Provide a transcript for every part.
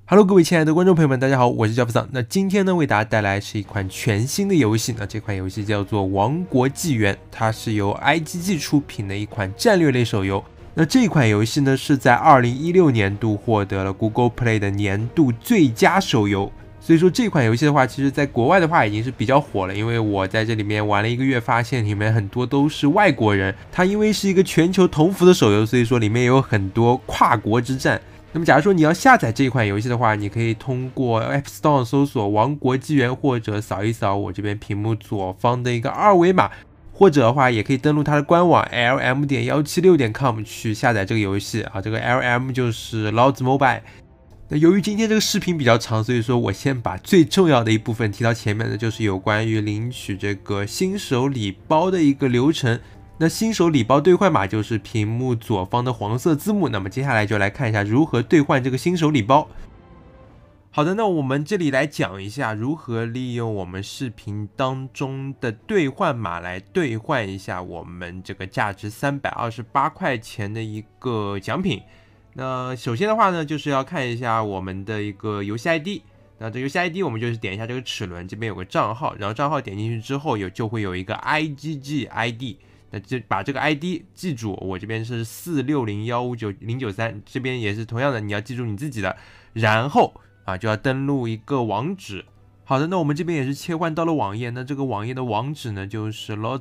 Hello， 各位亲爱的观众朋友们，大家好，我是教父桑。那今天呢，为大家带来是一款全新的游戏。那这款游戏叫做《王国纪元》，它是由 IGG 出品的一款战略类手游。那这款游戏呢，是在2016年度获得了 Google Play 的年度最佳手游。所以说这款游戏的话，其实在国外的话已经是比较火了，因为我在这里面玩了1个月，发现里面很多都是外国人。它因为是一个全球同服的手游，所以说里面有很多跨国之战。那么假如说你要下载这一款游戏的话，你可以通过 App Store 搜索王国纪元，或者扫一扫我这边屏幕左方的一个二维码，或者的话也可以登录它的官网 lm.176.com 去下载这个游戏啊。这个 LM 就是 Lords Mobile。那由于今天这个视频比较长，所以说我先把最重要的一部分提到前面的，就是有关于领取这个新手礼包的一个流程。那新手礼包兑换码就是屏幕左方的黄色字幕。那么接下来就来看一下如何兑换这个新手礼包。好的，那我们这里来讲一下如何利用我们视频当中的兑换码来兑换一下我们这个价值328块钱的一个奖品。那首先的话呢，就是要看一下我们的一个游戏 ID。那这游戏 ID 我们就是点一下这个齿轮，这边有个账号，然后账号点进去之后就会有一个 IGG ID。那就把这个 ID 记住，我这边是460159093，这边也是同样的，你要记住你自己的，然后就要登录一个网址。好的，那我们这边也是切换到了网页，那这个网页的网址呢就是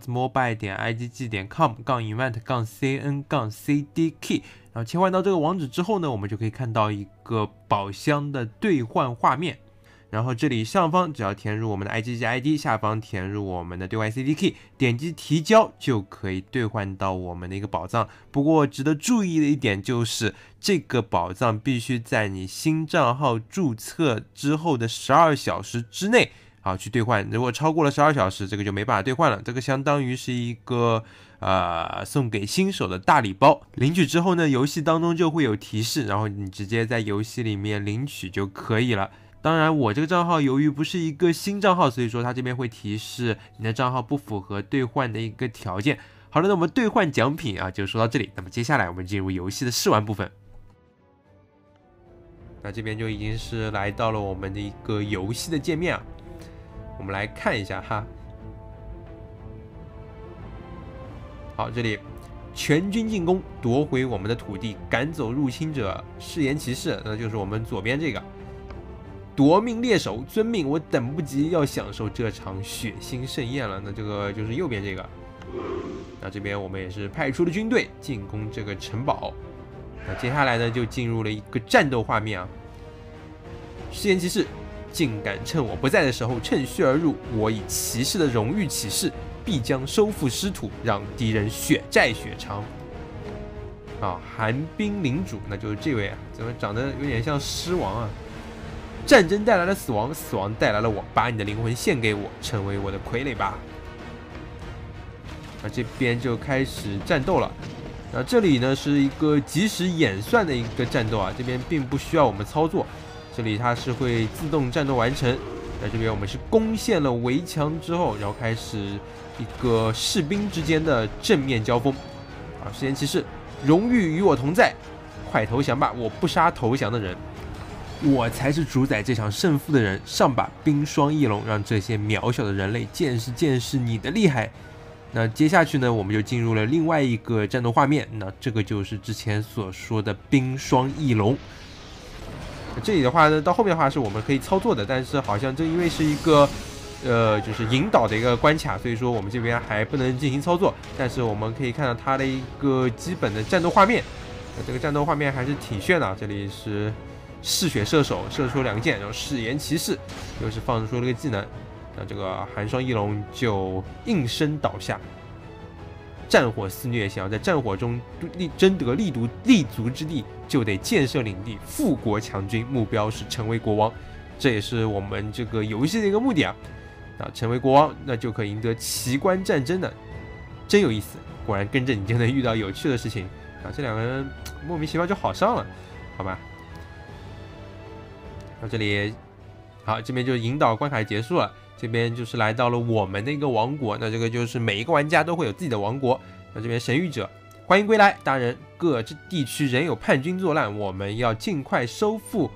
lordsmobile.igg.com/cn-cdk， 然后切换到这个网址之后呢，我们就可以看到一个宝箱的兑换画面。然后这里上方只要填入我们的 IGG ID， 下方填入我们的兑换 CDK， 点击提交就可以兑换到我们的一个宝藏。不过值得注意的一点就是，这个宝藏必须在你新账号注册之后的12小时之内去兑换。如果超过了12小时，这个就没办法兑换了。这个相当于是一个送给新手的大礼包。领取之后呢，游戏当中就会有提示，然后你直接在游戏里面领取就可以了。当然我这个账号由于不是一个新账号，所以说它这边会提示你的账号不符合兑换的一个条件。好了，那我们兑换奖品就说到这里，那么接下来我们进入游戏的试玩部分。那这边就已经是来到了我们的一个游戏的界面我们来看一下哈。好，这里全军进攻，夺回我们的土地，赶走入侵者，誓言骑士，那就是我们左边这个。夺命猎手，遵命，我等不及要享受这场血腥盛宴了。那这个就是右边这个。那这边我们也是派出了军队进攻这个城堡。那接下来呢，就进入了一个战斗画面誓言骑士，竟敢趁我不在的时候趁虚而入，我以骑士的荣誉起誓，必将收复失土，让敌人血债血偿。寒冰领主，那就是这位怎么长得有点像狮王战争带来了死亡，死亡带来了我，把你的灵魂献给我，成为我的傀儡吧。这边就开始战斗了。这里呢是一个即时演算的一个战斗这边并不需要我们操作，这里它是会自动战斗完成。这边我们是攻陷了围墙之后，然后开始一个士兵之间的正面交锋。誓言骑士，荣誉与我同在，快投降吧，我不杀投降的人。我才是主宰这场胜负的人，上把冰霜翼龙，让这些渺小的人类见识见识你的厉害。那接下去呢，我们就进入了另外一个战斗画面，那这个就是之前所说的冰霜翼龙。这里的话呢，到后面的话是我们可以操作的，但是好像这因为是一个就是引导的一个关卡，所以说我们这边还不能进行操作。但是我们可以看到它的一个基本的战斗画面，这个战斗画面还是挺炫的。这里是嗜血射手射出2箭，然后誓言骑士又是放出了个技能，那这个寒霜翼龙就应声倒下。战火肆虐，想要在战火中争得立足之地，就得建设领地，富国强军，目标是成为国王。这也是我们这个游戏的一个目的成为国王，那就可以赢得奇观战争的，真有意思。果然跟着你就能遇到有趣的事情这两个人莫名其妙就好上了，好吧？这里好，这边就引导关卡结束了。这边就是来到了我们的一个王国，那这个就是每一个玩家都会有自己的王国。那这边神谕者，欢迎归来，大人，各地区仍有叛军作乱，我们要尽快收复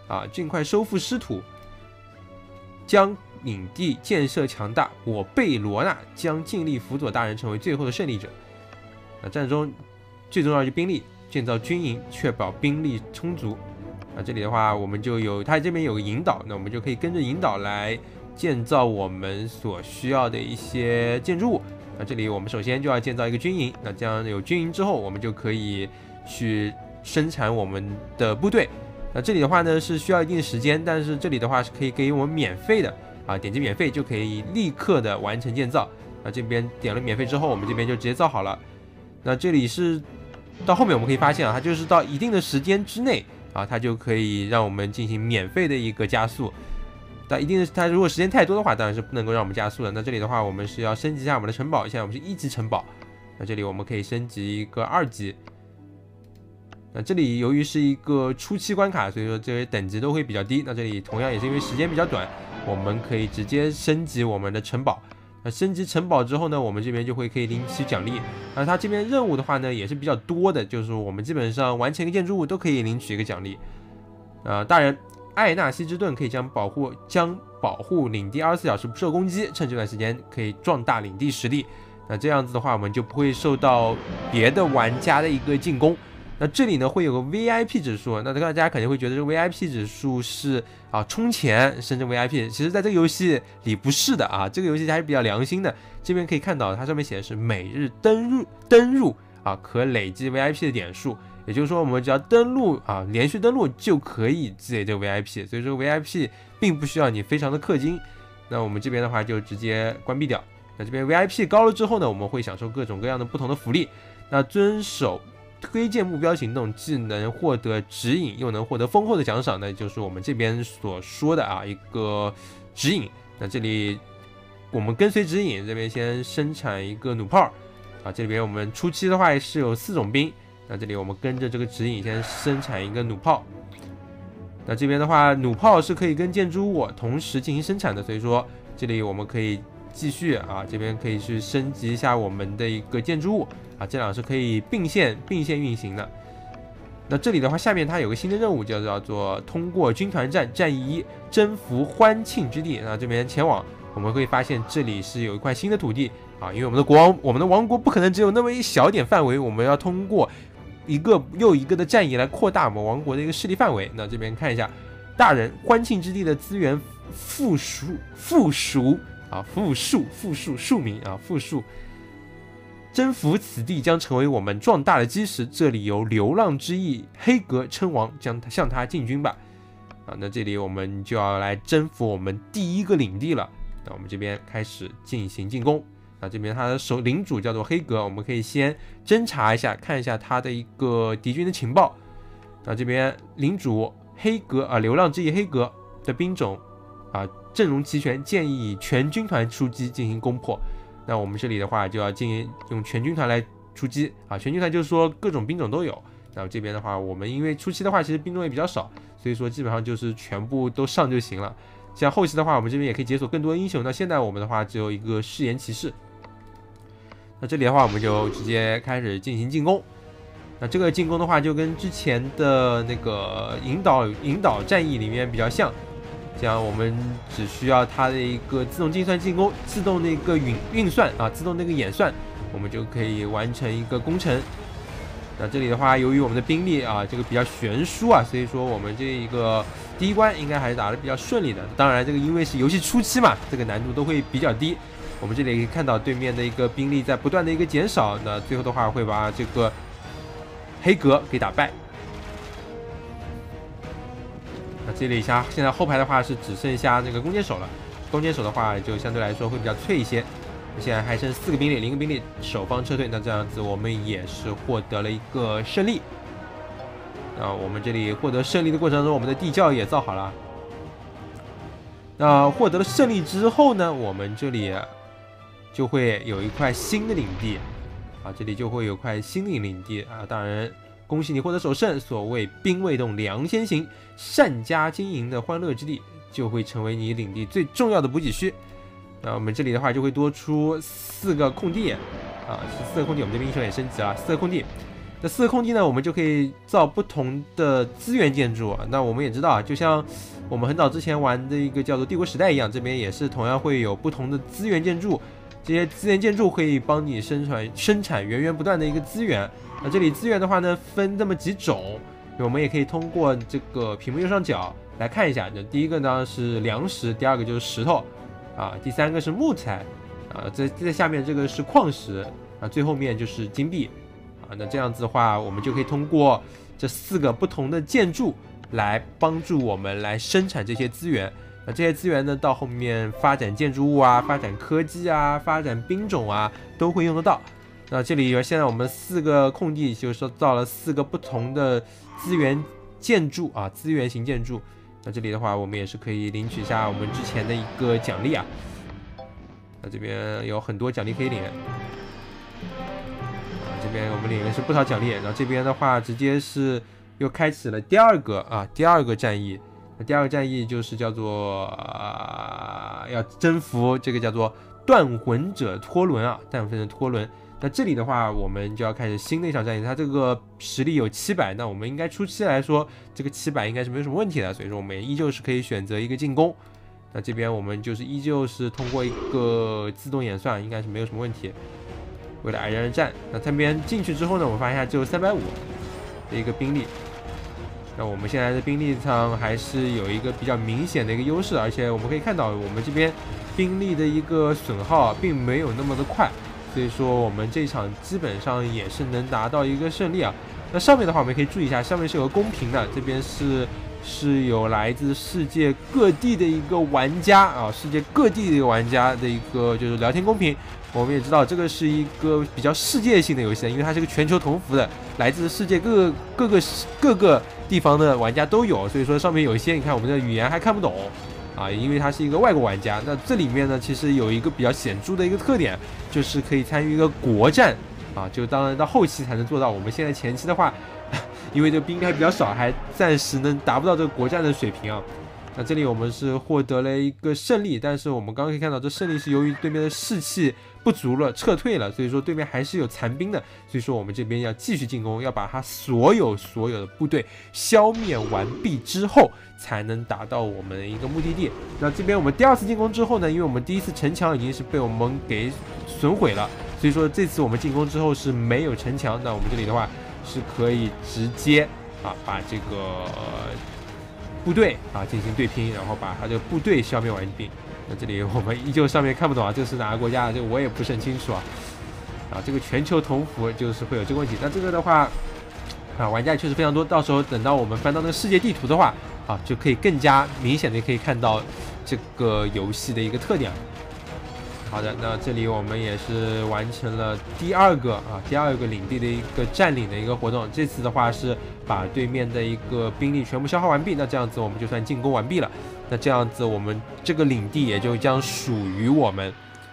啊，尽快收复失土，将领地建设强大。我贝罗纳将尽力辅佐大人成为最后的胜利者。那战中最重要的是兵力，建造军营，确保兵力充足。啊，这里的话我们就有，它这边有个引导，那我们就可以跟着引导来建造我们所需要的一些建筑物。那这里我们首先就要建造一个军营，那这样有军营之后，我们就可以去生产我们的部队。那这里的话呢是需要一定的时间，但是这里的话是可以给我们免费的啊，点击免费就可以立刻的完成建造。那这边点了免费之后，我们这边就直接造好了。那这里是到后面我们可以发现啊，它就是到一定的时间之内啊，它就可以让我们进行免费的一个加速。到一定的，它如果时间太多的话，当然是不能够让我们加速的。那这里的话，我们是要升级一下我们的城堡，现在我们是1级城堡。那这里我们可以升级一个2级。那这里由于是一个初期关卡，所以说这些等级都会比较低。那这里同样也是因为时间比较短，我们可以直接升级我们的城堡。那升级城堡之后呢，我们这边就会可以领取奖励。那它这边任务的话呢，也是比较多的，就是我们基本上完成一个建筑物都可以领取一个奖励。大人。艾纳西之盾可以将保护领地24小时不受攻击，趁这段时间可以壮大领地实力。那这样子的话，我们就不会受到别的玩家的一个进攻。那这里呢会有个 VIP 指数，那大家肯定会觉得这个 VIP 指数是充钱升成 VIP， 其实在这个游戏里不是的啊，这个游戏还是比较良心的。这边可以看到它上面写的是每日登入可累积 VIP 的点数。也就是说，我们只要登录连续登录就可以积累这个 VIP， 所以说 VIP 并不需要你非常的氪金。那我们这边的话就直接关闭掉。那这边 VIP 高了之后呢，我们会享受各种各样的不同的福利。那遵守推荐目标行动，既能获得指引，又能获得丰厚的奖赏，那就是我们这边所说的一个指引。那这里我们跟随指引，这边先生产一个弩炮这里边我们初期的话是有4种兵。那这里我们跟着这个指引先生产一个弩炮。那这边的话，弩炮是可以跟建筑物同时进行生产的，所以说这里我们可以继续这边可以去升级一下我们的一个建筑物这两是可以并线运行的。那这里的话，下面它有个新的任务叫做通过军团战役1征服欢庆之地。那这边前往，我们会发现这里是有一块新的土地因为我们的王国不可能只有那么一小点范围，我们要通过一个又一个的战役来扩大我们王国的一个势力范围。那这边看一下，大人欢庆之地的资源富庶，征服此地将成为我们壮大的基石。这里由流浪之翼黑格称王，将向他进军吧。那这里我们就要来征服我们第一个领地了。那我们这边开始进行进攻。这边他的领主叫做黑格，我们可以先侦查一下，看一下他的一个敌军的情报。那这边领主黑格流浪之翼黑格的兵种阵容齐全，建议以全军团出击进行攻破。那我们这里的话就要用全军团来出击全军团就是说各种兵种都有。那这边的话，我们因为初期的话其实兵种也比较少，所以说基本上就是全部都上就行了。像后期的话，我们这边也可以解锁更多的英雄。那现在我们的话只有一个誓言骑士。那这里的话，我们就直接开始进行进攻。那这个进攻的话，就跟之前的那个引导战役里面比较像，这样我们只需要它的一个自动计算进攻、自动的一个运算自动那个演算，我们就可以完成一个攻城。那这里的话，由于我们的兵力这个比较悬殊所以说我们这一个第一关应该还是打得比较顺利的。当然，这个因为是游戏初期嘛，这个难度都会比较低。我们这里可以看到对面的一个兵力在不断的一个减少，那最后的话会把这个黑格给打败。那这里现在后排的话是只剩下那个弓箭手了，弓箭手的话就相对来说会比较脆一些。现在还剩4个兵力，0个兵力，守方撤退。那这样子我们也是获得了一个胜利。那我们这里获得胜利的过程中，我们的地窖也造好了。那获得了胜利之后呢，我们这里就会有一块新的领地这里就会有块新的领地当然，恭喜你获得首胜。所谓兵未动，粮先行，善加经营的欢乐之地就会成为你领地最重要的补给区。那我们这里的话就会多出4个空地4个空地，我们这边英雄也升级了4个空地。 那4个空地呢，我们就可以造不同的资源建筑。那我们也知道啊，就像我们很早之前玩的一个叫做帝国时代一样，这边也是同样会有不同的资源建筑。这些资源建筑可以帮你生产源源不断的一个资源。那这里资源的话呢，分这么几种，我们也可以通过这个屏幕右上角来看一下。那第一个呢是粮食，第二个就是石头啊，第三个是木材啊，在下面这个是矿石啊，最后面就是金币啊。那这样子的话，我们就可以通过这4个不同的建筑来帮助我们来生产这些资源。那这些资源呢，到后面发展建筑物啊、发展科技啊、发展兵种啊，都会用得到。那这里现在我们4个空地，就是说造了4个不同的资源建筑啊，资源型建筑。那这里的话，我们也是可以领取一下我们之前的一个奖励啊。那这边有很多奖励可以领。这边我们领的是不少奖励，然后这边的话直接是又开启了第二个战役。那第二个战役就是叫做要征服这个叫做断魂者托伦啊，断魂者托伦。那这里的话，我们就要开始新的一场战役，它这个实力有700，那我们应该初期来说，这个700应该是没有什么问题的，所以说我们依旧是可以选择一个进攻。那这边我们就是依旧是通过一个自动演算，应该是没有什么问题。为了矮人而战，那这边进去之后呢，我发现只有350的一个兵力。那我们现在的兵力上还是有一个比较明显的一个优势，而且我们可以看到我们这边兵力的一个损耗并没有那么的快，所以说我们这场基本上也是能拿到一个胜利啊。那上面的话我们可以注意一下，上面是有个公屏的，这边是有来自世界各地的一个玩家啊，世界各地的一个玩家的一个就是聊天公屏。我们也知道这个是一个比较世界性的游戏，因为它是个全球同服的，来自世界各个地方的玩家都有，所以说上面有一些你看我们的语言还看不懂啊，因为他是一个外国玩家。那这里面呢，其实有一个比较显著的一个特点，就是可以参与一个国战啊，就当然到后期才能做到。我们现在前期的话，因为这个兵力还比较少，还暂时能达不到这个国战的水平啊。那这里我们是获得了一个胜利，但是我们刚刚可以看到，这胜利是由于对面的士气不足了，撤退了，所以说对面还是有残兵的，所以说我们这边要继续进攻，要把他所有的部队消灭完毕之后，才能达到我们的一个目的地。那这边我们第2次进攻之后呢，因为我们第1次城墙已经是被我们给损毁了，所以说这次我们进攻之后是没有城墙，那我们这里的话是可以直接把这个部队进行对拼，然后把他这个部队消灭完毕。那这里我们依旧上面看不懂啊，这是哪个国家？这个我也不是很清楚啊。这个全球同服就是会有这个问题。那这个的话玩家确实非常多，到时候等到我们翻到那个世界地图的话就可以更加明显的可以看到这个游戏的一个特点。好的，那这里我们也是完成了第二个领地的一个占领的一个活动。这次的话是把对面的一个兵力全部消耗完毕，那这样子我们就算进攻完毕了。那这样子我们这个领地也就将属于我们。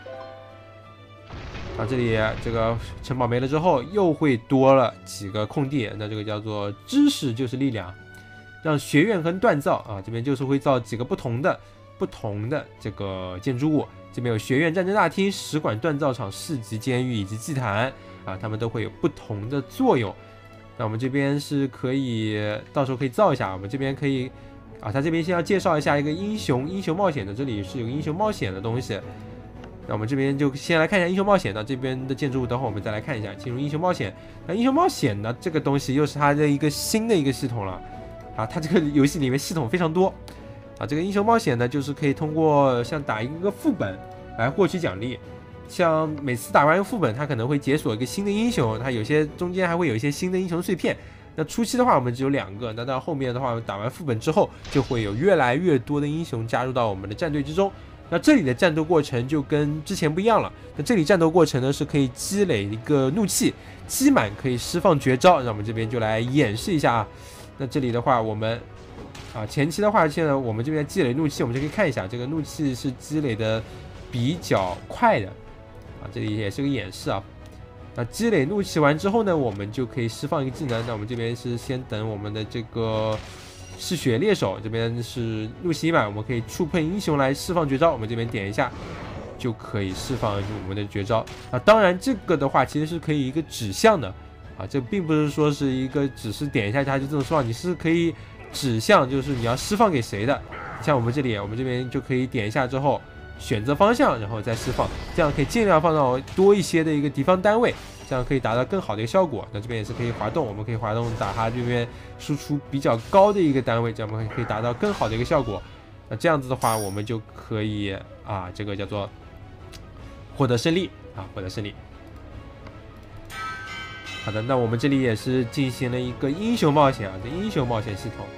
这里这个城堡没了之后，又会多了几个空地。那这个叫做知识就是力量，让学院和锻造这边就是会造几个不同的这个建筑物。这边有学院、战争大厅、使馆、锻造厂、市集、监狱以及祭坛它们都会有不同的作用。那我们这边是可以到时候可以造一下，我们这边可以他这边先要介绍一下一个英雄冒险的，这里是有英雄冒险的东西。那我们这边就先来看一下英雄冒险，那这边的建筑物等会我们再来看一下。进入英雄冒险，那英雄冒险呢这个东西又是它的一个新的一个系统了它这个游戏里面系统非常多这个英雄冒险呢就是可以通过像打一个副本来获取奖励。像每次打完一个副本，它可能会解锁一个新的英雄，它有些中间还会有一些新的英雄碎片。那初期的话我们只有2个，那到后面的话打完副本之后就会有越来越多的英雄加入到我们的战队之中。那这里的战斗过程就跟之前不一样了，那这里战斗过程呢是可以积累一个怒气，积满可以释放绝招。那我们这边就来演示一下那这里的话我们前期的话现在我们这边积累怒气，我们就可以看一下这个怒气是积累的比较快的这里也是个演示那积累怒气完之后呢，我们就可以释放一个技能。那我们这边是先等我们的这个嗜血猎手，这边是怒气满，我们可以触碰英雄来释放绝招。我们这边点一下就可以释放我们的绝招当然这个的话其实是可以一个指向的啊，这并不是说是一个只是点一下它就自动释放，你是可以指向就是你要释放给谁的。像我们这里，我们这边就可以点一下之后选择方向，然后再释放，这样可以尽量放到多一些的一个敌方单位。这样可以达到更好的一个效果。那这边也是可以滑动，我们可以滑动打它这边输出比较高的一个单位，这样我们可以达到更好的一个效果。那这样子的话，我们就可以这个叫做获得胜利获得胜利。好的，那我们这里也是进行了一个英雄冒险这英雄冒险系统。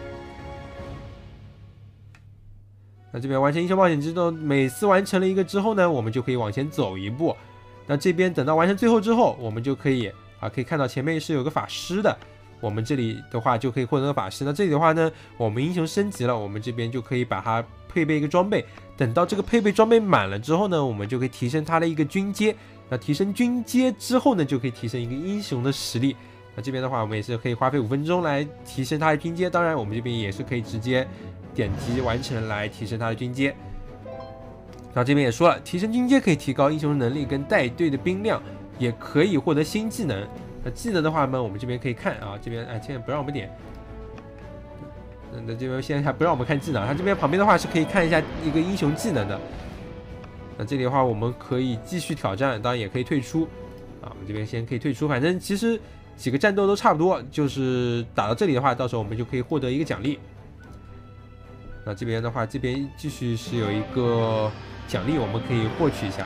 那这边完成英雄冒险之后，每次完成了一个之后呢，我们就可以往前走一步。那这边等到完成最后之后，我们就可以可以看到前面是有个法师的，我们这里的话就可以获得法师。那这里的话呢，我们英雄升级了，我们这边就可以把它配备一个装备。等到这个配备装备满了之后呢，我们就可以提升它的一个军阶。那提升军阶之后呢，就可以提升一个英雄的实力。那这边的话，我们也是可以花费5分钟来提升它的军阶。当然，我们这边也是可以直接点击完成来提升它的军阶。然后这边也说了，提升军阶可以提高英雄能力跟带队的兵量，也可以获得新技能。那技能的话呢，我们这边可以看这边现在不让我们点。那这边现在还不让我们看技能，它这边旁边的话是可以看一下一个英雄技能的。那这里的话，我们可以继续挑战，当然也可以退出我们这边先可以退出，反正其实几个战斗都差不多，就是打到这里的话，到时候我们就可以获得一个奖励。那这边的话，这边继续是有一个奖励，我们可以获取一下。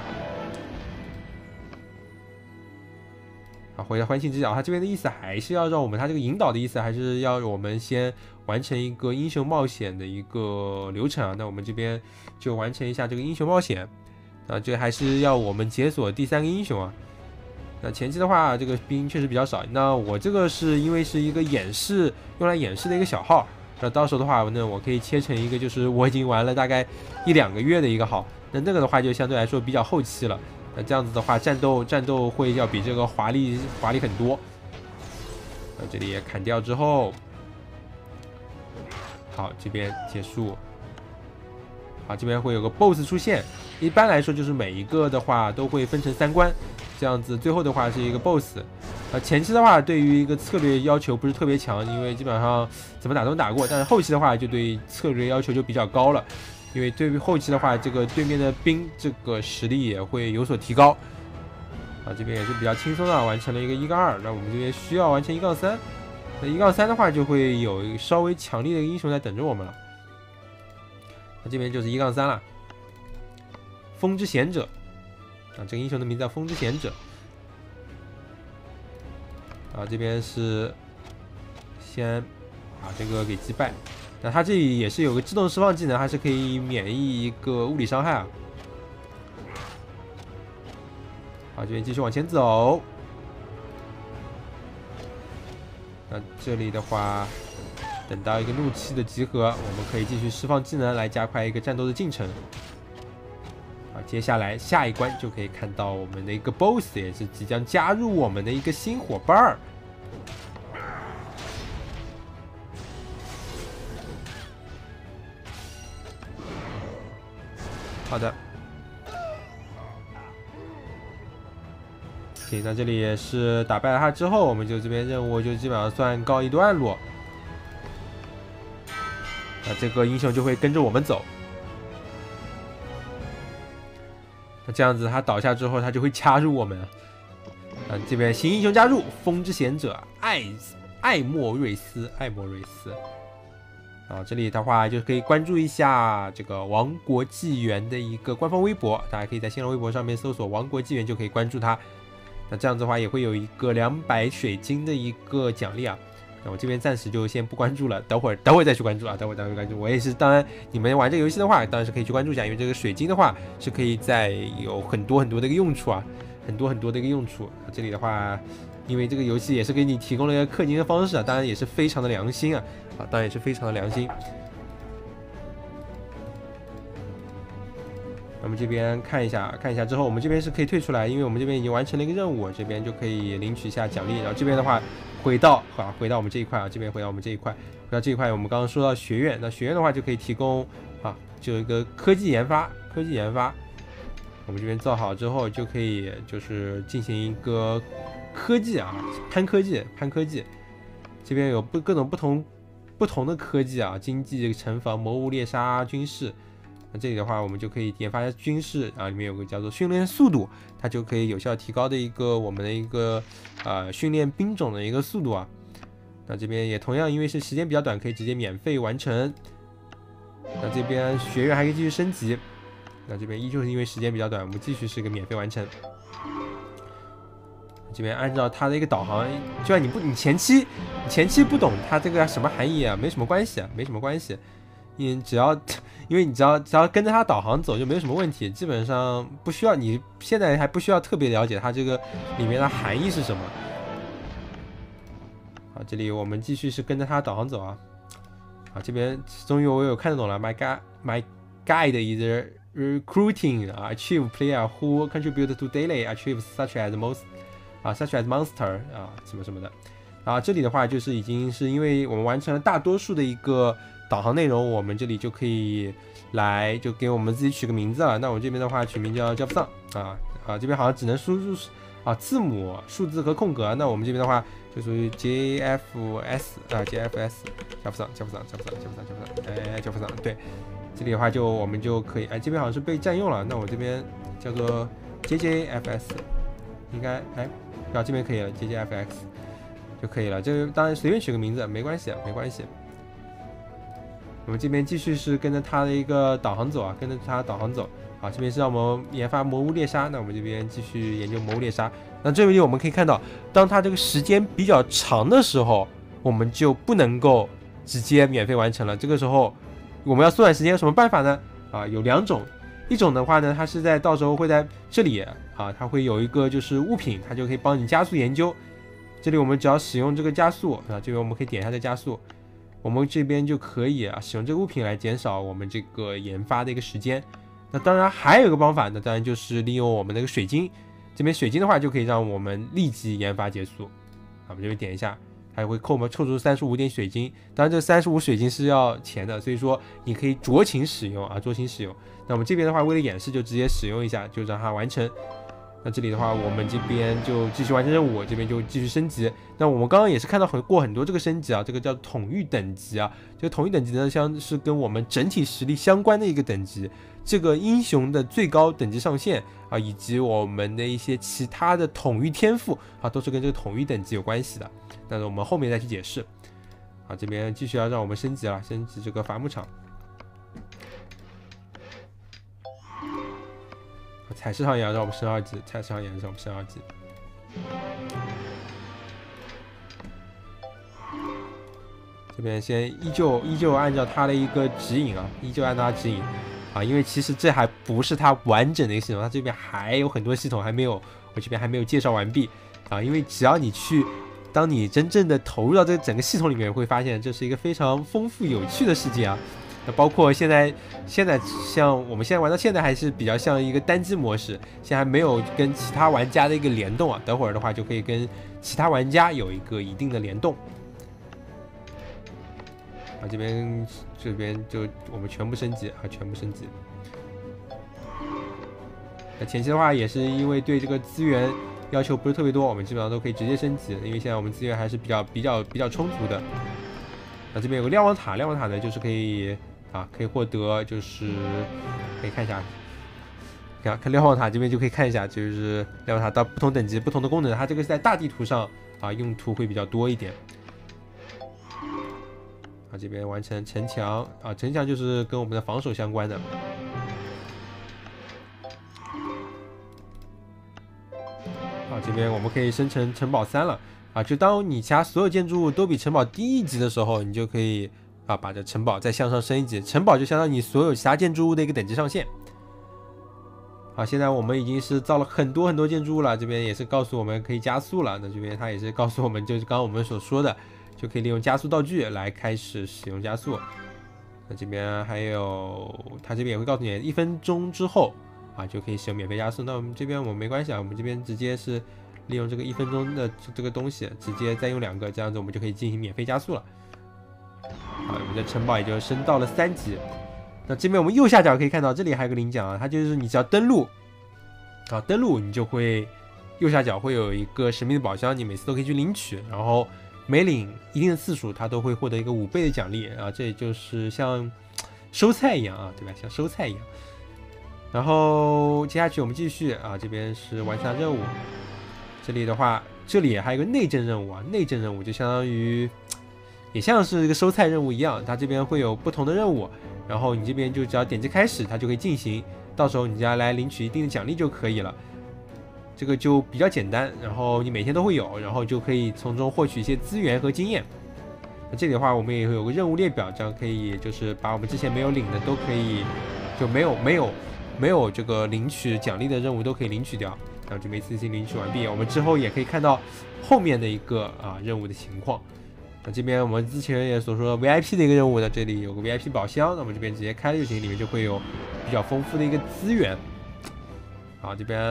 好，回到欢庆之角，它这边的意思还是要让我们，它这个引导的意思还是要我们先完成一个英雄冒险的一个流程那我们这边就完成一下这个英雄冒险。这还是要我们解锁第3个英雄那前期的话，这个兵确实比较少。那我这个是因为是一个演示，用来演示的一个小号。那到时候的话，我可以切成一个，就是我已经玩了大概1-2个月的一个号。那个的话就相对来说比较后期了。那这样子的话，战斗会要比这个华丽很多。那这里也砍掉之后，好，这边结束。好，这边会有个 BOSS 出现。一般来说，就是每一个的话都会分成3关，这样子最后的话是一个 BOSS。前期的话对于一个策略要求不是特别强，因为基本上怎么打都能打过。但是后期的话就对策略要求就比较高了，因为对于后期的话，这个对面的兵这个实力也会有所提高。这边也是比较轻松的完成了一个1-2。那我们这边需要完成1-3。那1-3的话就会有一个稍微强力的英雄在等着我们了。那这边就是1-3了。风之贤者这个英雄的名字叫风之贤者。这边是先把这个给击败。那它这里也是有个自动释放技能，还是可以免疫一个物理伤害好，这边继续往前走。那这里的话，等到一个怒气的集合，我们可以继续释放技能来加快一个战斗的进程。接下来下一关就可以看到我们的一个 BOSS， 也是即将加入我们的一个新伙伴好的，行，那这里也是打败了他之后，我们就这边任务就基本上算告一段落。那这个英雄就会跟着我们走。那这样子他倒下之后，他就会加入我们。这边新英雄加入，风之贤者艾莫瑞斯。这里的话就可以关注一下这个王国纪元的一个官方微博，大家可以在新浪微博上面搜索王国纪元就可以关注他。那这样子的话也会有一个200水晶的一个奖励那我这边暂时就先不关注了，等会儿再去关注等会儿关注。我也是，当然你们玩这个游戏的话，当然是可以去关注一下，因为这个水晶的话是可以在有很多的一个用处很多的一个用处。这里的话，因为这个游戏也是给你提供了一个氪金的方式当然也是非常的良心当然也是非常的良心。我们这边看一下之后，我们这边是可以退出来，因为我们这边已经完成了一个任务，这边就可以领取一下奖励。然后这边的话，回到我们这一块这边回到我们这一块，我们刚刚说到学院，那学院的话就可以提供就有一个科技研发。我们这边造好之后，就可以就是进行一个科技啊，攀科技，这边有各种不同的科技啊，经济、城防、魔物猎杀、军事。那这里的话，我们就可以研发军事啊，里面有个叫做训练速度，它就可以有效提高的我们的一个训练兵种的一个速度啊。那这边也同样因为是时间比较短，可以直接免费完成。那这边学院还可以继续升级。那这边依旧是因为时间比较短，我们继续是个免费完成。这边按照它的一个导航，就算你前期不懂它这个什么含义啊，没什么关系。因为你只要跟着它导航走就没有什么问题，基本上不需要，你现在还不需要特别了解它这个里面的含义是什么。好，这里我们继续是跟着它导航走啊。好，这边终于我有看得懂了 ，My guide is recruiting achieve player who contribute to daily achieves such as monster 什么的。这里的话就是已经是因为我们完成了大多数的一个导航内容，我们这里就可以就给我们自己取个名字了。那我这边的话取名叫 Jobson 这边好像只能输入字母、数字和空格。那我们这边的话就属于 JFS Jobson， 对，这里的话我们就可以这边好像是被占用了，那我这边叫做 JJFS， 应该这边可以了 ，JJFX 就可以了。这个当然随便取个名字没关系。我们这边继续是跟着它的一个导航走啊，好，这边是让我们研发魔物猎杀，那我们这边继续研究魔物猎杀。那这里我们可以看到，当它这个时间比较长的时候，我们就不能够直接免费完成了。这个时候我们要缩短时间，有什么办法呢？有2种，一种的话呢，它是到时候会在这里它会有一个就是物品，它就可以帮你加速研究。这里我们只要使用这个加速这边我们可以点一下这加速。我们这边就可以使用这个物品来减少我们这个研发的一个时间。那当然还有一个方法，那当然就是利用我们那个水晶。这边水晶的话就可以让我们立即研发结束。我们这边点一下，它会凑出35点水晶。当然这35水晶是要钱的，所以说你可以酌情使用。那我们这边的话为了演示就直接使用一下，就让它完成。那这里的话，我们这边就继续完成任务，这边就继续升级。那我们刚刚也是看到过很多这个升级这个叫统御等级这个统御等级呢，像是跟我们整体实力相关的一个等级。这个英雄的最高等级上限以及我们的一些其他的统御天赋都是跟这个统御等级有关系的。但是我们后面再去解释。这边继续要让我们升级这个伐木场。采石场也要让我们升2级，这边先依旧按照它的一个指引因为其实这还不是它完整的一个系统，它这边还有很多系统我这边还没有介绍完毕因为只要当你真正的投入到这整个系统里面，会发现这是一个非常丰富有趣的世界那包括现在像我们现在玩到现在还是比较像一个单机模式，现在还没有跟其他玩家的一个联动等会儿的话就可以跟其他玩家有一个一定的联动。这边就我们全部升级那前期的话也是因为对这个资源要求不是特别多，我们基本上都可以直接升级，因为现在我们资源还是比较充足的。那这边有个瞭望塔呢，就是可以获得，就是可以看一下，看瞭望塔这边就可以看一下，就是瞭望塔到不同等级不同的功能，它这个是在大地图上用途会比较多一点。这边完成城墙城墙就是跟我们的防守相关的。这边我们可以生成城堡3了就当你其他所有建筑物都比城堡低1级的时候，你就可以把这城堡再向上升1级，城堡就相当于你所有其他建筑物的一个等级上限。现在我们已经是造了很多建筑物了，这边也是告诉我们可以加速了。那这边它也是告诉我们，就是刚刚我们所说的，就可以利用加速道具来开始使用加速。那这边还有，它这边也会告诉你1分钟之后就可以使用免费加速。那我们这边我们没关系我们这边直接是利用这个1分钟的这个东西，直接再用2个，这样子我们就可以进行免费加速了。我们的城堡也就升到了3级。那这边我们右下角可以看到，这里还有个领奖它就是你只要登录，登录你就会右下角会有一个神秘的宝箱，你每次都可以去领取，然后每领一定的次数，它都会获得一个5倍的奖励啊，这也就是像收菜一样啊，对吧？像收菜一样。然后接下去我们继续啊，这边是完成任务。这里的话，这里还有一个内政任务啊，内政任务就相当于也像是一个收菜任务一样，它这边会有不同的任务，然后你这边就只要点击开始，它就可以进行，到时候你只要来领取一定的奖励就可以了。这个就比较简单，然后你每天都会有，然后就可以从中获取一些资源和经验。那这里的话，我们也会有个任务列表，这样可以就是把我们之前没有领的都可以，就没有这个领取奖励的任务都可以领取掉，然后就一次性领取完毕。我们之后也可以看到后面的一个任务的情况。那这边我们之前也所说的 VIP 的一个任务呢，这里有个 VIP 宝箱，那我们这边直接开了就行，里面就会有比较丰富的一个资源。好，这边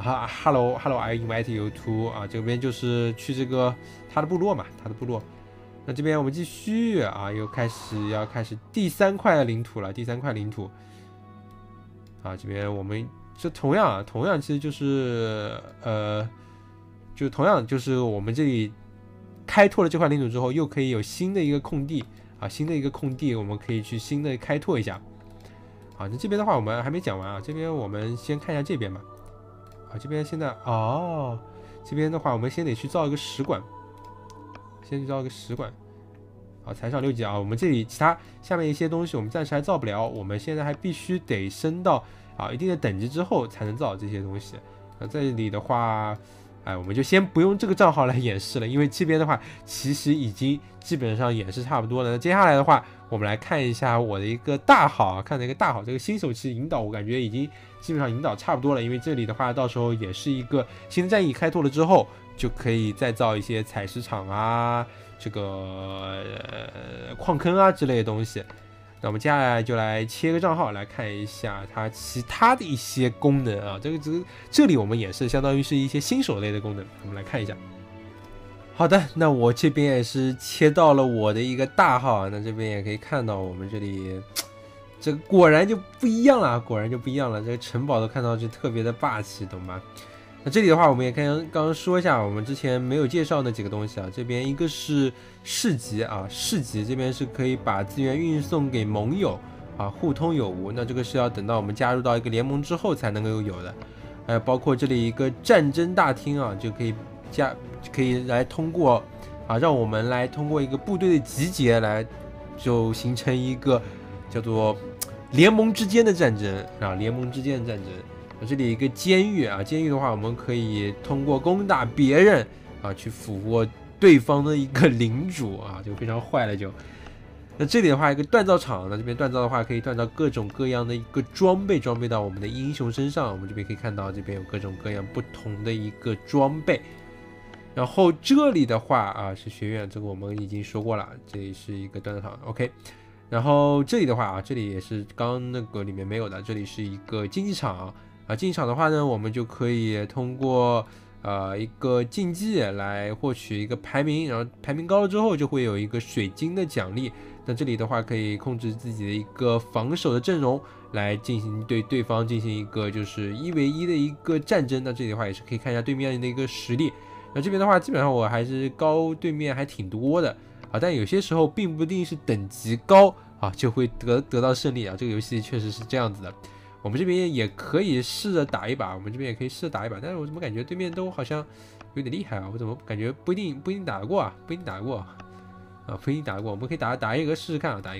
Hello I invite you to 这边就是去这个他的部落嘛，他的部落。那这边我们继续又要开始第3块领土了，第3块领土。这边我们这同样其实就是就同样就是我们这里开拓了这块领土之后，又可以有新的一个空地新的一个空地，我们可以去新的开拓一下。好，那这边的话我们还没讲完这边我们先看一下这边吧。这边现在这边的话我们先得去造一个使馆，先去造一个使馆。好，才上6级我们这里其他下面一些东西我们暂时还造不了，我们现在还必须得升到一定的等级之后才能造这些东西。那这里的话，我们就先不用这个账号来演示了，因为这边的话其实已经基本上演示差不多了。那接下来的话，我们来看一下我的一个大号看的一个大号，这个新手期引导我感觉已经基本上引导差不多了，因为这里的话到时候也是一个新的战役开拓了之后，就可以再造一些采石场这个矿坑之类的东西。那我们接下来就来切个账号来看一下它其他的一些功能这里我们也是相当于是一些新手类的功能，我们来看一下。好的，那我这边也是切到了我的一个大号那这边也可以看到我们这里这果然就不一样了，这个城堡都看到就特别的霸气，懂吗？那这里的话我们也刚刚说一下我们之前没有介绍那几个东西这边一个是市集市集这边是可以把资源运送给盟友互通有无，那这个是要等到我们加入到一个联盟之后才能够有的。还有包括这里一个战争大厅就可以来通过让我们来通过一个部队的集结来就形成一个叫做联盟之间的战争这里一个监狱监狱的话我们可以通过攻打别人去俘获对方的一个领主就非常坏了就。那这里的话一个锻造厂，那这边锻造的话可以锻造各种各样的一个装备到我们的英雄身上，我们这边可以看到这边有各种各样不同的一个装备。然后这里的话是学院，这个我们已经说过了，这里是一个锻造厂 OK。然后这里的话这里也是刚那个里面没有的，这里是一个竞技场竞技场的话呢，我们就可以通过一个竞技来获取一个排名，然后排名高了之后就会有一个水晶的奖励。那这里的话可以控制自己的一个防守的阵容来进行对对方进行一个就是1 v 1的一个战争。那这里的话也是可以看一下对面的一个实力。那这边的话基本上我还是高对面还挺多的但有些时候并不一定是等级高就会得到胜利这个游戏确实是这样子的。我们这边也可以试着打一把，但是我怎么感觉对面都好像有点厉害我怎么感觉不一定打得过不一定打得过，我们可以打一个试试看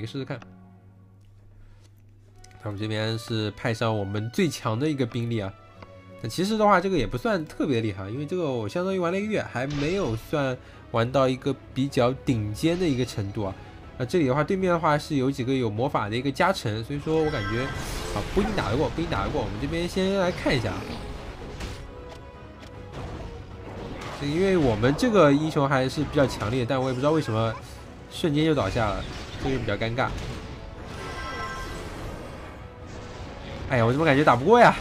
那我们这边是派上我们最强的一个兵力那其实的话这个也不算特别厉害，因为这个我相当于玩了1个月，还没有算玩到一个比较顶尖的一个程度那这里的话对面的话是有几个有魔法的一个加成，所以说我感觉不一定打得过，我们这边先来看一下因为我们这个英雄还是比较强烈，但我也不知道为什么瞬间就倒下了，这个比较尴尬。哎呀，我怎么感觉打不过呀？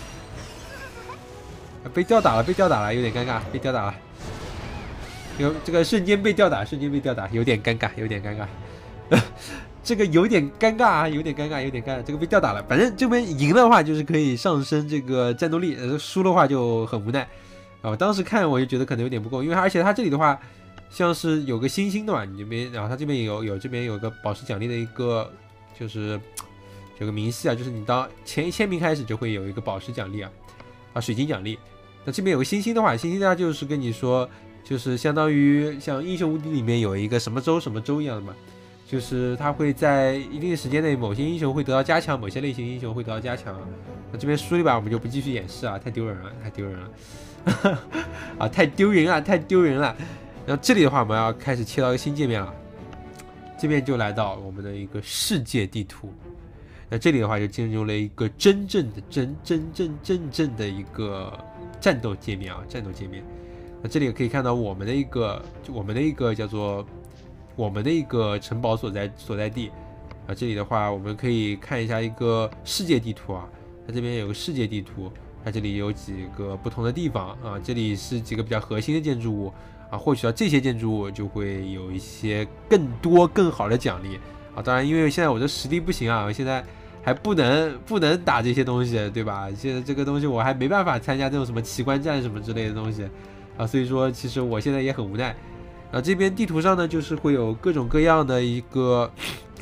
被吊打了，有点尴尬，被吊打了。这个瞬间被吊打，有点尴尬，这个有点尴尬，这个被吊打了。反正这边赢的话就是可以上升这个战斗力，输的话就很无奈啊，我当时看我就觉得可能有点不够，因为而且它这里的话，像是有个星星的嘛，你这边，然后它这边这边有个宝石奖励的一个，就是有个明细啊，就是你当前1000名开始就会有一个宝石奖励啊，水晶奖励。那这边有个星星的话，星星它就是跟你说，就是相当于像英雄无敌里面有一个什么州什么州一样的嘛，就是它会在一定的时间内，某些英雄会得到加强，某些类型英雄会得到加强。那这边输一把我们就不继续演示啊，太丢人了，太丢人了。啊，太丢人了，太丢人了。然后这里的话，我们要开始切到一个新界面了，这边就来到我们的一个世界地图。那这里的话，就进入了一个真正的一个战斗界面啊，战斗界面。那这里可以看到我们的一个叫做我们的一个城堡所在地啊。这里的话，我们可以看一下一个世界地图啊，它这边有个世界地图。它这里有几个不同的地方啊，这里是几个比较核心的建筑物啊，获取到这些建筑物就会有一些更多更好的奖励啊。当然，因为现在我的实力不行啊，我现在还不能打这些东西，对吧？现在这个东西我还没办法参加这种什么奇观战什么之类的东西啊，所以说其实我现在也很无奈啊。这边地图上呢，就是会有各种各样的一个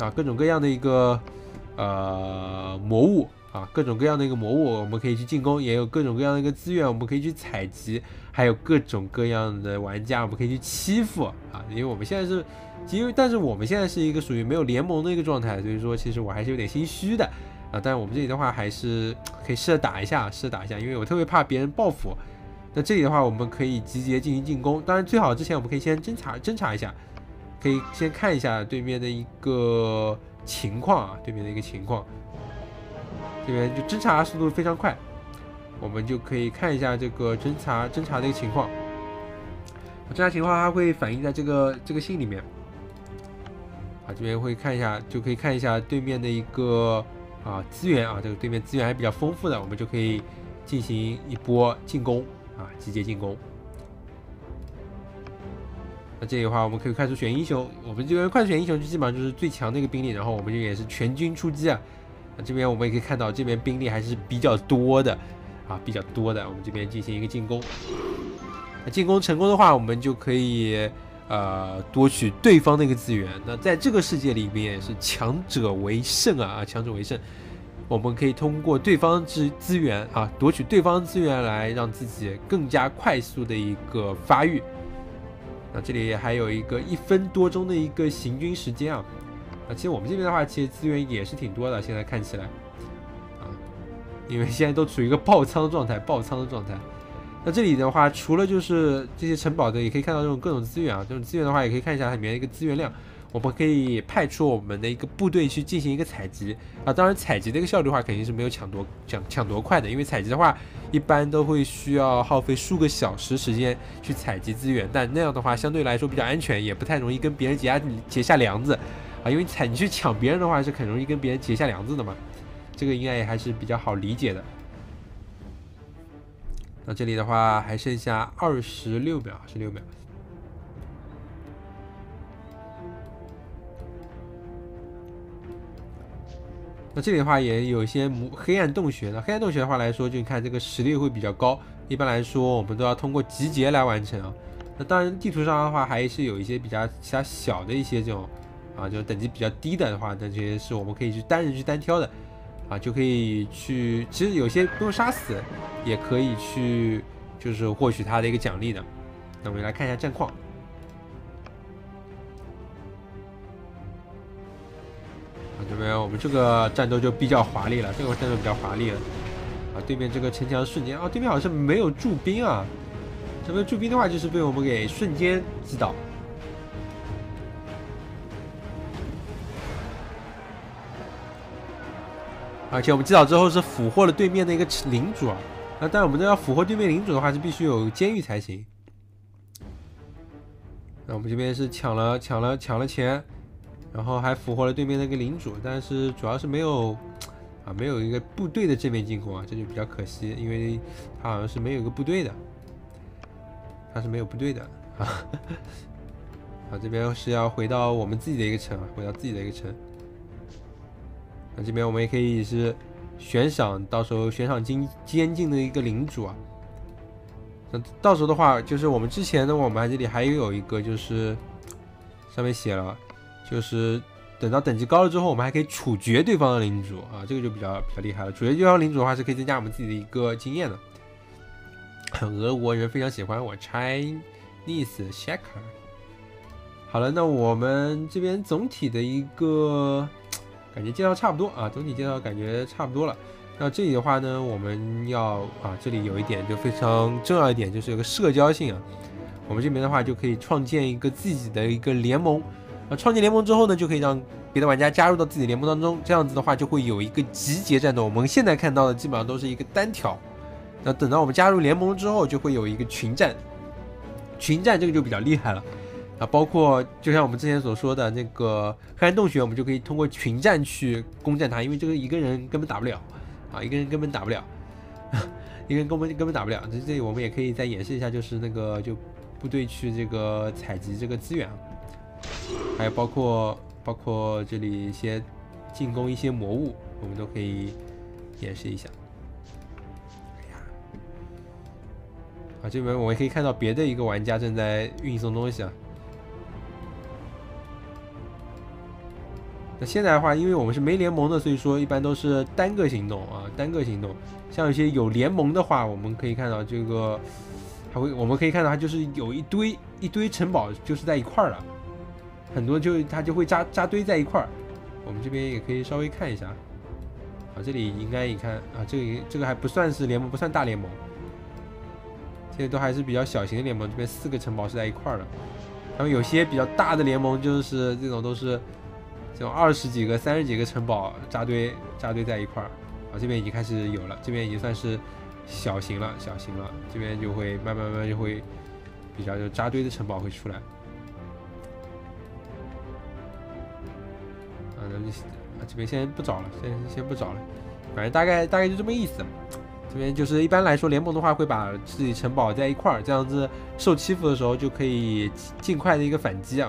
魔物。啊，各种各样的一个魔物，我们可以去进攻，也有各种各样的一个资源，我们可以去采集，还有各种各样的玩家，我们可以去欺负啊。因为我们现在但是我们现在是一个属于没有联盟的一个状态，所以说其实我还是有点心虚的啊。但是我们这里的话还是可以试着打一下，因为我特别怕别人报复。那这里的话，我们可以集结进行进攻，当然最好之前我们可以先侦查一下，可以先看一下对面的一个情况啊，这边就侦查速度非常快，我们就可以看一下这个侦查的一个情况。侦查情况它会反映在这个信里面。啊，这边会看一下，就可以看一下对面的一个资源啊，这个对面资源还比较丰富的，我们就可以进行一波进攻啊，集结进攻。那这里的话，我们可以快速选英雄，我们这边快速选英雄就基本上就是最强的一个兵力，然后我们就也是全军出击啊。这边我们也可以看到，这边兵力还是比较多的啊，我们这边进行一个进攻。那进攻成功的话，我们就可以夺取对方的一个资源。那在这个世界里面是强者为胜啊，强者为胜。我们可以通过对方资源啊，夺取对方资源来让自己更加快速的一个发育。那这里还有一个1分多钟的一个行军时间啊。其实我们这边的话，其实资源也是挺多的，现在看起来，因为现在都处于一个爆仓的状态。那这里的话，除了就是这些城堡的，也可以看到这种各种资源啊。这种资源的话，也可以看一下它里面的一个资源量。我们可以派出我们的一个部队去进行一个采集啊。当然，采集的一个效率的话，肯定是没有抢夺快的，因为采集的话，一般都会需要耗费数个小时时间去采集资源，但那样的话相对来说比较安全，也不太容易跟别人结下梁子。因为你去抢别人的话，是很容易跟别人结下梁子的嘛，这个应该也还是比较好理解的。那这里的话还剩下26秒。那这里的话也有一些黑暗洞穴，那黑暗洞穴的话来说，就你看这个实力会比较高，一般来说我们都要通过集结来完成啊。那当然地图上的话还是有一些其他小的一些这种。就等级比较低的话，那这些是我们可以去单挑的，就可以去。其实有些不用杀死，也可以去，就是获取它的一个奖励的。那我们来看一下战况。这边我们这个战斗就比较华丽了，对面这个城墙瞬间对面好像没有驻兵啊，这边驻兵的话就是被我们给瞬间击倒。而且我们击倒之后是俘获了对面的一个领主啊，但我们要俘获对面领主的话是必须有监狱才行。那我们这边是抢了钱，然后还俘获了对面的一个领主，但是主要是没有一个部队的正面进攻啊，这就比较可惜，因为他好像是没有一个部队的，这边是要回到我们自己的一个城。那这边我们也可以是到时候悬赏监禁的一个领主啊。 那到时候的话，就是我们之前呢，我们这里还有一个就是上面写了，就是等到等级高了之后，我们还可以处决对方的领主啊，这个就比较厉害了。处决对方领主的话，是可以增加我们自己的一个经验的。俄国人非常喜欢我 Chinese Shaker。好了，那我们这边总体的一个感觉介绍差不多啊，总体介绍感觉差不多了。那这里的话呢，我们要这里有一点就非常重要一点，就是有个社交性啊。我们这边的话就可以创建一个自己的一个联盟创建联盟之后呢，就可以让别的玩家加入到自己的联盟当中，这样子的话就会有一个集结战斗。我们现在看到的基本上都是一个单挑，那等到我们加入联盟之后，就会有一个群战，群战这个就比较厉害了。包括就像我们之前所说的那个黑暗洞穴，我们就可以通过群战去攻占它，因为这个一个人根本打不了一个人根本打不了，一个人根本打不了。这里我们也可以再演示一下，就是那个就部队去这个采集这个资源，还有包括这里一些进攻一些魔物，我们都可以演示一下。这边我们可以看到别的一个玩家正在运送东西那现在的话，因为我们是没联盟的，所以说一般都是单个行动单个行动。像有些有联盟的话，我们可以看到这个，我们可以看到它就是有一堆城堡就是在一块儿了，很多它就会扎堆在一块儿。我们这边也可以稍微看一下，这里应该一看这个还不算是联盟，不算大联盟，这些都还是比较小型的联盟。这边4个城堡是在一块儿的，他们有些比较大的联盟就是这种都是。这种20几个、30几个城堡扎堆在一块儿这边已经开始有了，这边已经算是小型了，这边就会慢慢就会比较就扎堆的城堡会出来这边先不找了，先不找了，反正大概就这么意思。这边就是一般来说联盟的话会把自己城堡在一块儿，这样子受欺负的时候就可以尽快的一个反击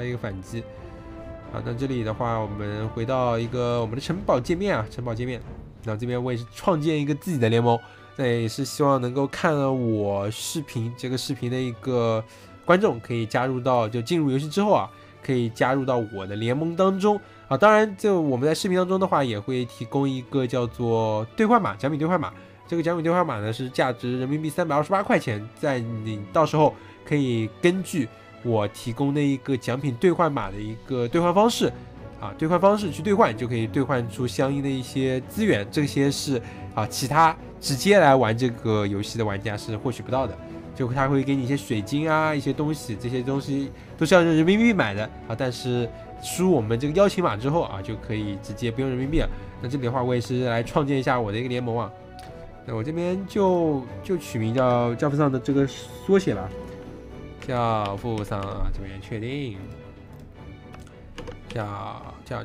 那这里的话，我们回到一个我们的城堡界面那这边我也是创建一个自己的联盟，那也是希望能够看了我这个视频的一个观众可以加入到，就进入游戏之后可以加入到我的联盟当中当然，就我们在视频当中的话，也会提供一个叫做兑换码，奖品兑换码。这个奖品兑换码呢是价值人民币328块钱，在你到时候可以根据我提供的一个奖品兑换码的一个兑换方式去兑换，就可以兑换出相应的一些资源。这些是其他直接来玩这个游戏的玩家是获取不到的，就他会给你一些水晶一些东西，这些东西都是要用人民币买的但是输入我们这个邀请码之后就可以直接不用人民币了。那这里的话，我也是来创建一下我的一个联盟那我这边就取名叫教父上的这个缩写了。教父上这边确定，教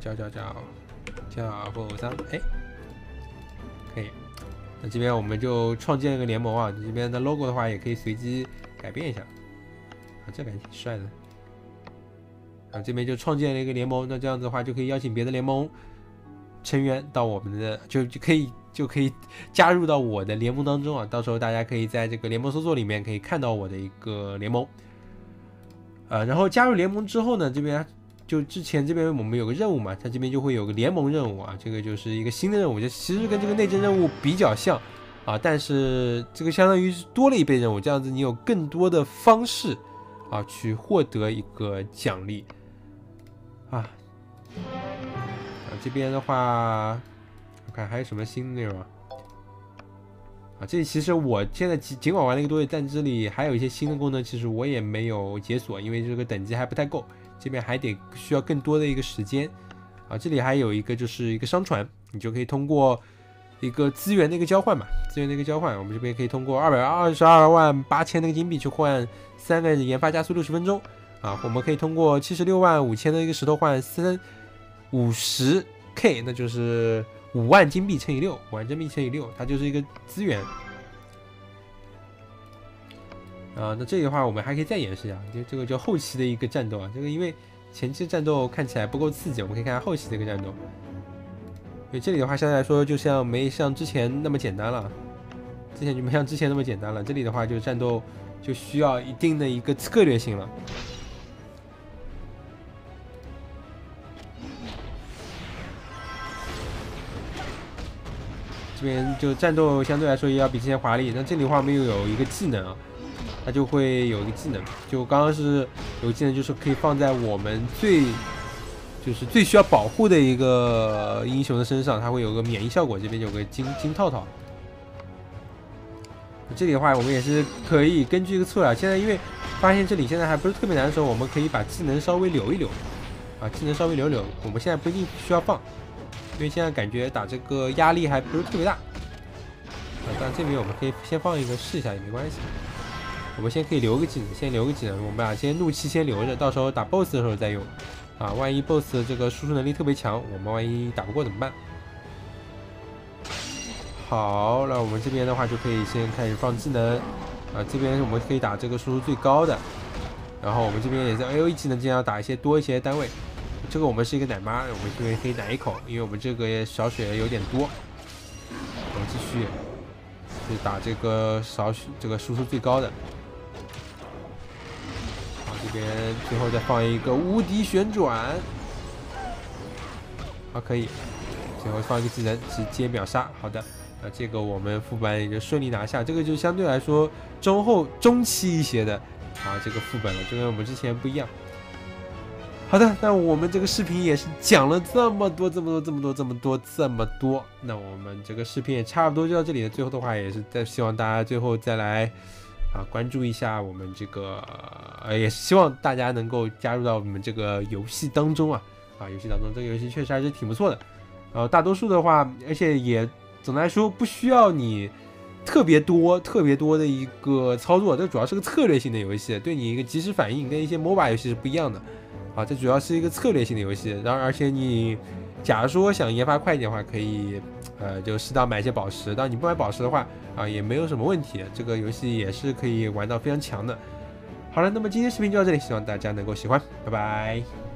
父上，可以。那这边我们就创建一个联盟这边的 logo 的话也可以随机改变一下这感觉挺帅的这边就创建了一个联盟，那这样子的话就可以邀请别的联盟成员到我们的就可以加入到我的联盟当中到时候大家可以在这个联盟搜索里面可以看到我的一个联盟然后加入联盟之后呢，这边就之前这边我们有个任务嘛，它这边就会有个联盟任务这个就是一个新的任务，就其实跟这个内政任务比较像但是这个相当于是多了一倍任务，这样子你有更多的方式去获得一个奖励这边的话我看还有什么新的内容这里其实我现在尽管玩了1个多月，但这里还有一些新的功能，其实我也没有解锁，因为这个等级还不太够，这边还得需要更多的一个时间这里还有一个就是一个商船，你就可以通过一个资源的一个交换嘛，我们这边可以通过222万8000那个金币去换3个研发加速60分钟我们可以通过76万5000的一个石头换50K， 那就是5万金币乘以6，5万真币乘以6，它就是一个资源那这里的话我们还可以再演示一下，就这个叫后期的一个战斗这个因为前期的战斗看起来不够刺激，我们可以看看后期的一个战斗。因为这里的话相对来说就像没像之前那么简单了， 之前就没像之前那么简单了。这里的话，就战斗就需要一定的一个策略性了。这边就战斗相对来说也要比之前华丽。那这里的话，我们又有一个技能啊，它就会有一个技能，就刚刚是有技能，就是可以放在我们最需要保护的一个英雄的身上，它会有个免疫效果。这边有个金套套。这里的话，我们也是可以根据一个策略，现在因为发现这里现在还不是特别难的时候，我们可以把技能稍微留一留，啊，技能稍微留留。我们现在不一定需要放，因为现在感觉打这个压力还不是特别大。啊，但这边我们可以先放一个试一下也没关系。我们先可以留个技能，先留个技能，我们把先怒气先留着，到时候打 BOSS 的时候再用。啊，万一 BOSS 的这个输出能力特别强，我们万一打不过怎么办？好，那我们这边的话就可以先开始放技能。啊，这边我们可以打这个输出最高的，然后我们这边也在 AOE 技能尽量打多一些单位。这个我们是一个奶妈，我们这边可以奶一口，因为我们这个小血有点多。我们继续去打这个这个输出最高的。好，这边最后再放一个无敌旋转。好，可以。最后放一个技能，直接秒杀。好的。这个我们副本也就顺利拿下，这个就相对来说中期一些的啊，这个副本了，就跟我们之前不一样。好的，那我们这个视频也是讲了这么多，那我们这个视频也差不多就到这里了。最后的话也是希望大家最后再来啊关注一下我们这个，也是希望大家能够加入到我们这个游戏当中啊，游戏当中这个游戏确实还是挺不错的。大多数的话，而且也。总的来说，不需要你特别多的一个操作，这主要是个策略性的游戏，对你一个即时反应跟一些 MOBA 游戏是不一样的。啊，这主要是一个策略性的游戏。然后，而且你假如说想研发快一点的话，可以就适当买一些宝石。当然你不买宝石的话，也没有什么问题。这个游戏也是可以玩到非常强的。好了，那么今天视频就到这里，希望大家能够喜欢，拜拜。